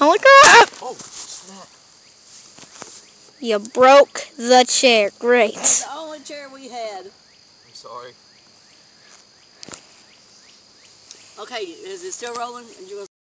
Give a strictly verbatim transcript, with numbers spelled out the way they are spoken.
Holy crap! Oh, snap. You broke the chair. Great. That's the only chair we had. I'm sorry. Okay, is it still rolling?